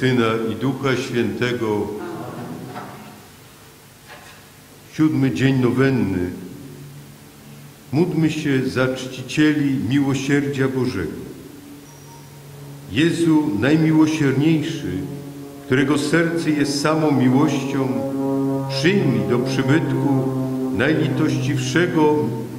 Syna i Ducha Świętego. 7. dzień nowenny. Módlmy się za czcicieli miłosierdzia Bożego. Jezu najmiłosierniejszy, którego serce jest samą miłością, przyjmij do przybytku najlitościwszego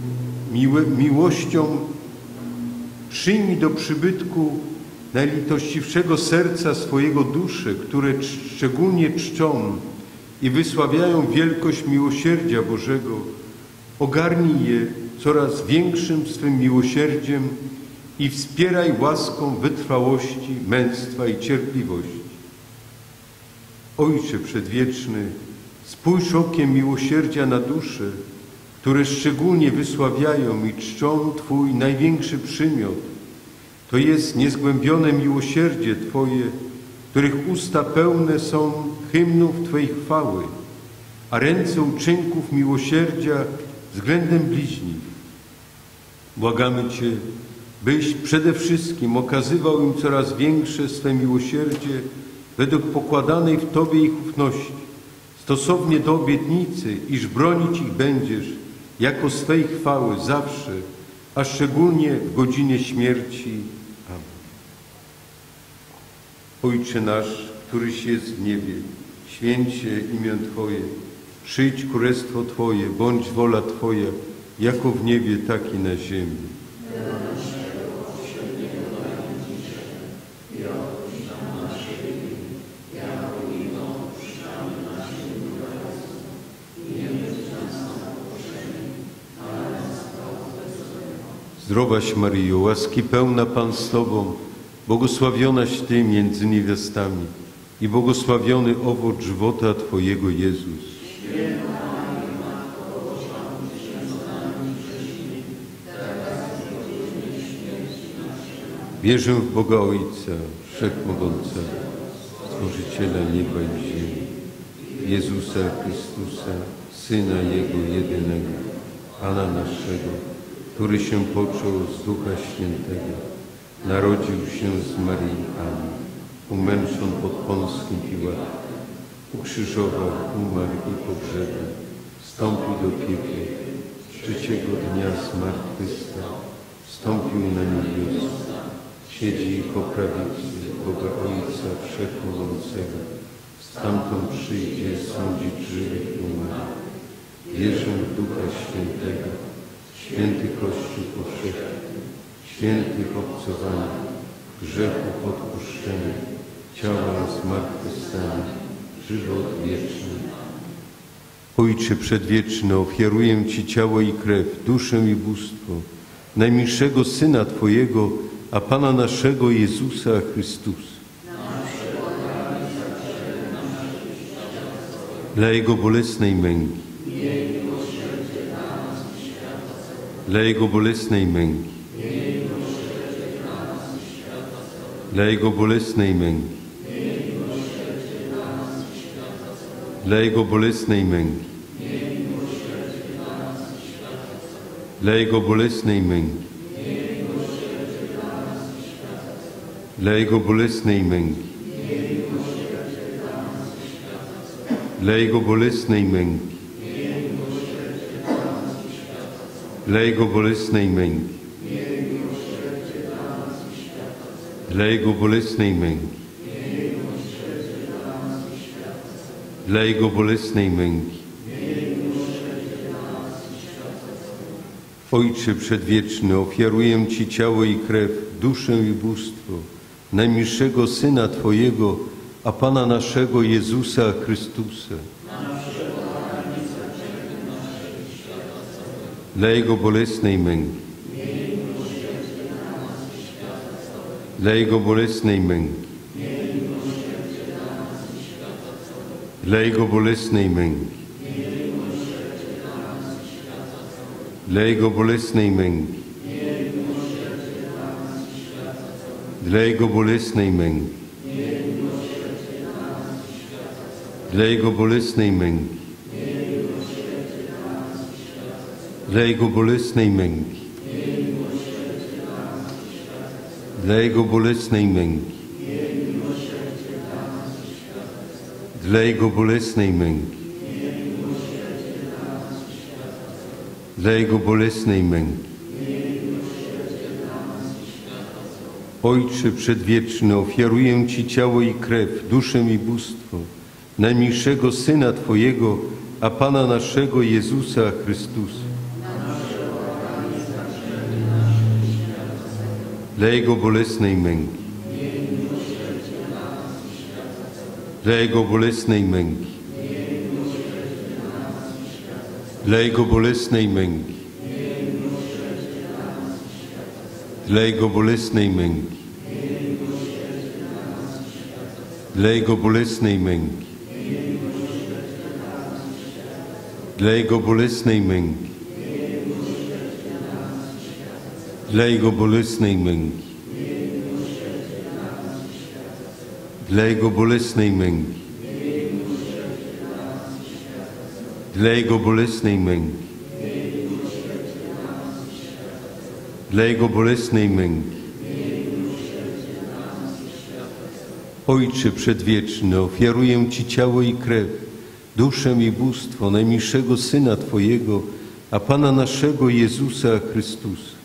przyjmij do przybytku najlitościwszego serca swojego dusze, które szczególnie czczą i wysławiają wielkość miłosierdzia Bożego. Ogarnij je coraz większym swym miłosierdziem i wspieraj łaską wytrwałości, męstwa i cierpliwości. Ojcze Przedwieczny, spójrz okiem miłosierdzia na dusze, które szczególnie wysławiają i czczą Twój największy przymiot. To jest niezgłębione miłosierdzie Twoje, których usta pełne są hymnów Twojej chwały, a ręce uczynków miłosierdzia względem bliźnich. Błagamy Cię, byś przede wszystkim okazywał im coraz większe swe miłosierdzie według pokładanej w Tobie ich ufności, stosownie do obietnicy, iż bronić ich będziesz jako swej chwały zawsze, a szczególnie w godzinie śmierci. Amen. Ojcze nasz, któryś jest w niebie, święć się imię Twoje, przyjdź królestwo Twoje, bądź wola Twoja, jako w niebie, tak i na ziemi. Zdrowaś Maryjo, łaski pełna Pan z Tobą, błogosławionaś Ty między niewiastami i błogosławiony owoc żywota Twojego Jezus. Wierzę w Boga Ojca Wszechmogącego, Stworzyciela nieba i ziemi, Jezusa Chrystusa, Syna Jego jedynego, Pana naszego, który się począł z Ducha Świętego, narodził się z Maryi Panny, umęczon pod Pąskim Piłatem, ukrzyżował, umarł i pogrzebał, wstąpił do piekła, trzeciego dnia zmartwychwstał, wstąpił na niebiosa, siedzi po prawicy Boga Ojca Wszechmogącego, stamtąd przyjdzie sądzić żywych i umarłych. Wierzę w Ducha Świętego, święty Kościół powszechny, świętych obcowania, grzechów odpuszczenia, ciała zmartwychwstania, żywot wieczny. Ojcze Przedwieczny, ofiaruję Ci ciało i krew, duszę i bóstwo najmilszego Syna Twojego, a Pana naszego Jezusa Chrystusa. Dla Jego bolesnej męki, dla Jego bolesnej męki, dla Jego bolesnej męki, dla Jego bolesnej męki, dla Jego bolesnej męki, dla Jego bolesnej męki, dla Jego bolesnej męki, dla Jego bolesnej męki, dla Jego bolesnej męki, dla Jego bolesnej męki. Ojcze Przedwieczny, ofiaruję Ci ciało i krew, duszę i bóstwo najmilszego Syna Twojego, a Pana naszego Jezusa Chrystusa. Dla Jego bolesnej męki, dla Jego bolesnej męki, dla Jego bolesnej męki, dla Jego bolesnej męki, dla Jego bolesnej męki, dla Jego bolesnej męki, dla Jego bolesnej męki, dla Jego bolesnej męki, dla Jego bolesnej męki, dla Jego bolesnej męki. Ojcze Przedwieczny, ofiaruję Ci ciało i krew, duszę i bóstwo najmilszego Syna Twojego, a Pana naszego Jezusa Chrystusa. Dla Jego bolesnej męki, dla Jego bolesnej męki, dla Jego bolesnej męki, dla Jego bolesnej męki, dla Jego bolesnej męki, dla Jego bolesnej męki, dla Jego bolesnej męki, dla Jego bolesnej męki, dla Jego bolesnej męki, dla Jego bolesnej męki. Ojcze Przedwieczny, ofiaruję Ci ciało i krew, duszę i bóstwo najmilszego Syna Twojego, a Pana naszego Jezusa Chrystusa.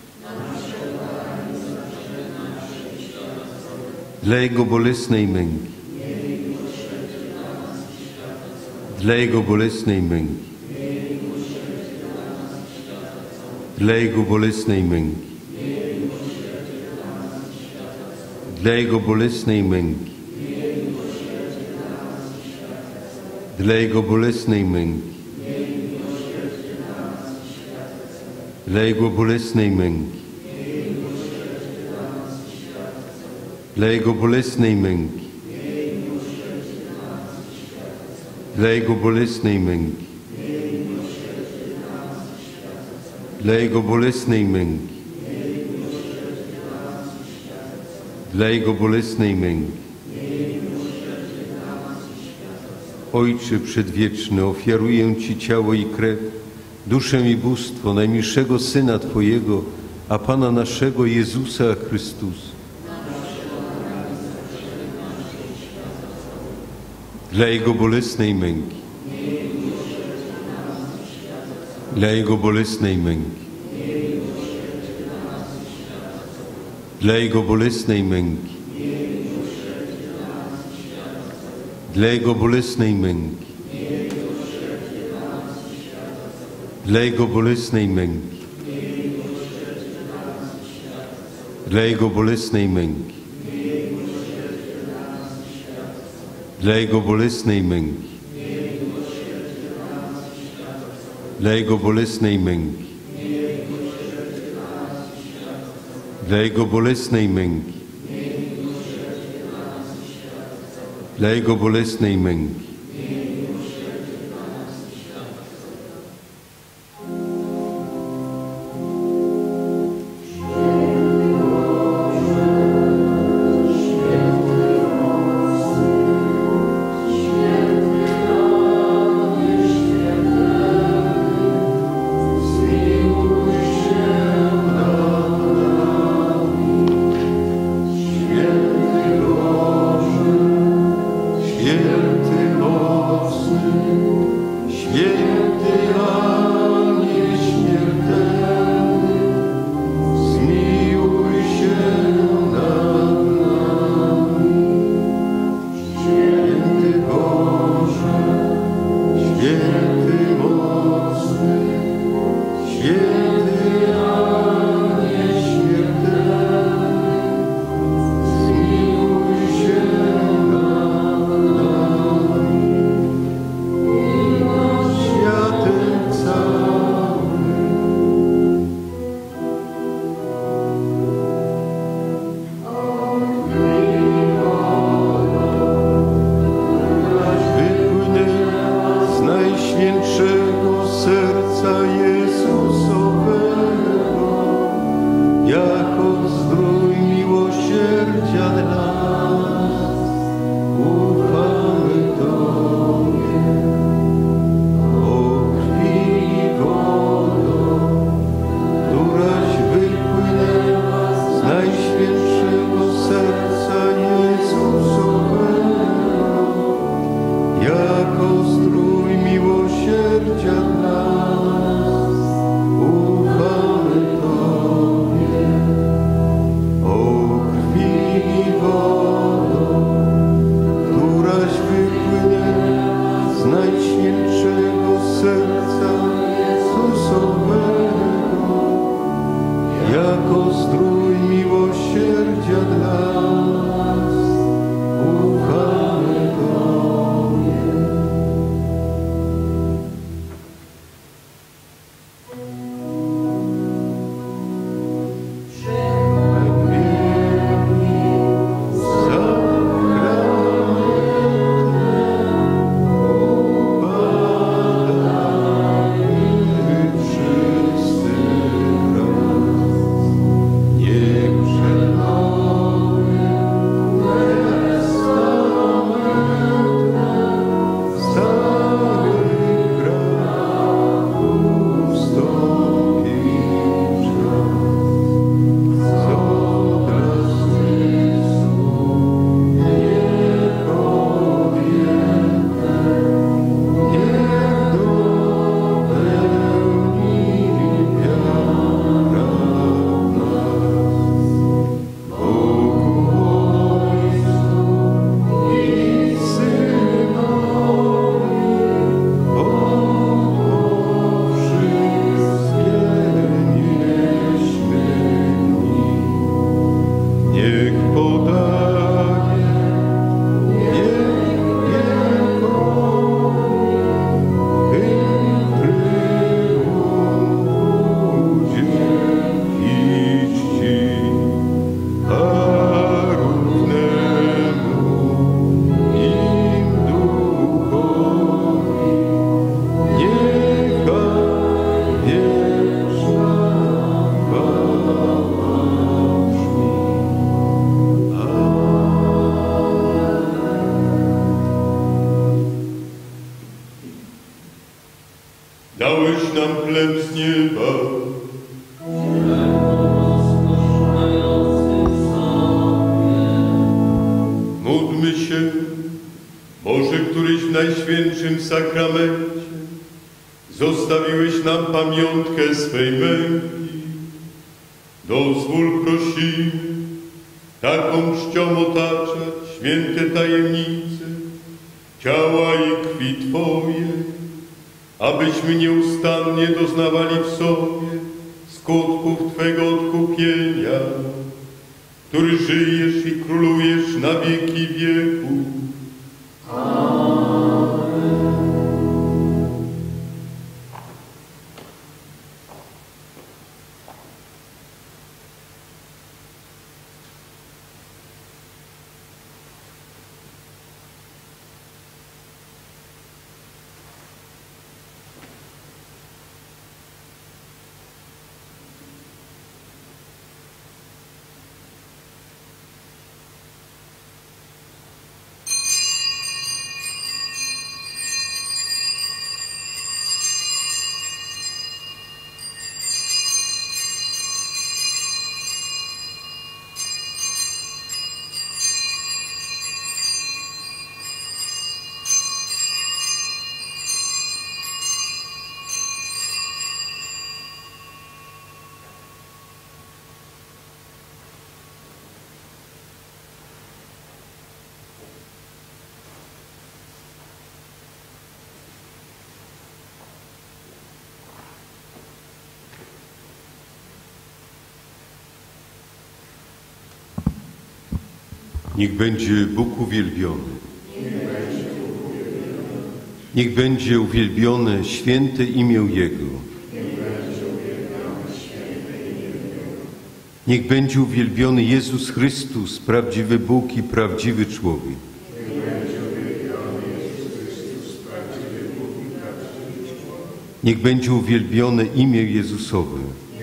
Dla Jego bolesnej męki, dla Jego bolesnej męki, dla Jego bolesnej męki, dla Jego bolesnej męki, dla Jego bolesnej męki, dla Jego bolesnej męki, dla Jego bolesnej męki, dla Jego bolesnej męki, dla Jego bolesnej męki, dla Jego bolesnej męki. Ojcze Przedwieczny, ofiaruję Ci ciało i krew, duszę i bóstwo najmilszego Syna Twojego, a Pana naszego Jezusa Chrystusa. Dla Jego bolesnej męki, dla Jego bolesnej męki, dla Jego bolesnej męki, dla Jego bolesnej męki, dla Jego bolesnej męki, dla Jego bolesnej męki, dla Jego bolesnej męki, dla Jego bolesnej męki, dla Jego bolesnej męki, dla Jego bolesnej męki. Święty jako strój miłosierdzia dla nas. Ufamy Tobie, o krwi i wodo, któraś wypłynie z najświętszego serca Jezusowego, jako strój miłosierdzia dla nas. Ufamy Tobie. Dałeś nam chleb z nieba. Módlmy się, Boże, któryś w Najświętszym Sakramencie zostawiłeś nam pamiątkę swej męki. Dozwól, prosimy, taką czcią otaczać święte tajemnice ciała i krwi Twoje, abyśmy nieustannie doznawali w sobie skutków Twego odkupienia, który żyjesz i królujesz na wieki wieków. Niech będzie Bóg uwielbiony. Niech będzie uwielbione święte imię Jego. Niech będzie uwielbiony Jezus Chrystus, prawdziwy Bóg i prawdziwy człowiek. Niech będzie uwielbione imię Jezusowe.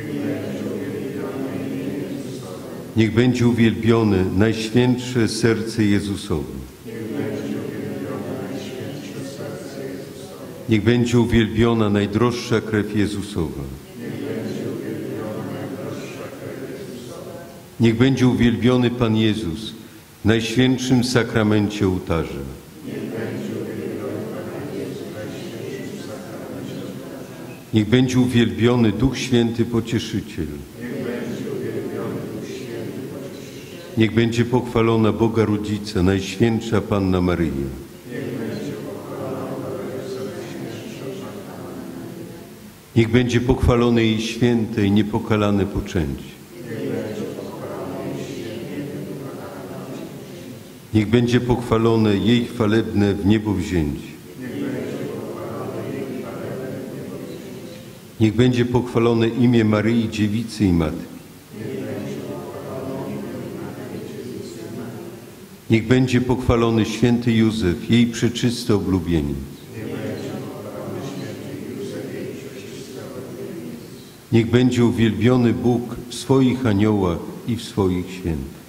Niech będzie uwielbione Najświętsze Serce Jezusowe. Niech będzie uwielbiona najdroższa krew Jezusowa. Niech będzie uwielbiony Pan Jezus w Najświętszym Sakramencie ołtarza. Niech będzie uwielbiony Duch Święty Pocieszyciel. Niech będzie pochwalona Boga Rodzica, Najświętsza Panna Maryja. Niech będzie pochwalone jej święte i niepokalane poczęcie. Niech będzie pochwalone jej chwalebne w niebo wzięcie. Niech będzie pochwalone imię Maryi, Dziewicy i Matki. Niech będzie pochwalony święty Józef, jej przeczysty oblubieniec. Niech będzie uwielbiony Bóg w swoich aniołach i w swoich świętych.